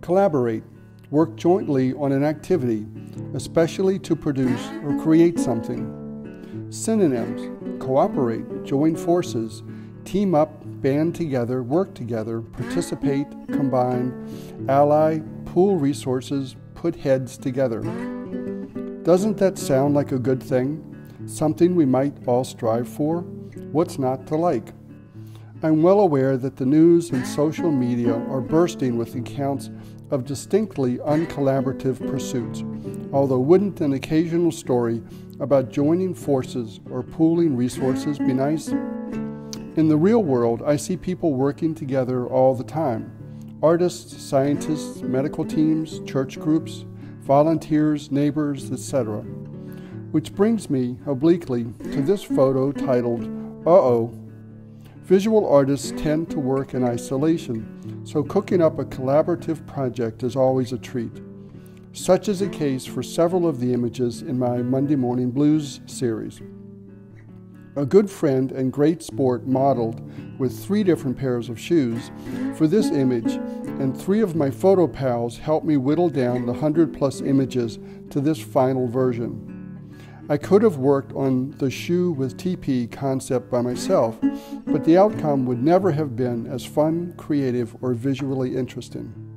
Collaborate. Work jointly on an activity, especially to produce or create something. Synonyms. Cooperate, join forces, team up, band together, work together, participate, combine, ally, pool resources, put heads together. Doesn't that sound like a good thing? Something we might all strive for? What's not to like? I'm well aware that the news and social media are bursting with accounts of distinctly uncollaborative pursuits, although wouldn't an occasional story about joining forces or pooling resources be nice? In the real world, I see people working together all the time. Artists, scientists, medical teams, church groups, volunteers, neighbors, etc. Which brings me, obliquely, to this photo titled, Uh-oh. Visual artists tend to work in isolation, so cooking up a collaborative project is always a treat. Such is the case for several of the images in my Monday Morning Blues series. A good friend and great sport modeled with 3 different pairs of shoes for this image, and 3 of my photo pals helped me whittle down the 100+ images to this final version. I could have worked on the shoe with TP concept by myself, but the outcome would never have been as fun, creative, or visually interesting.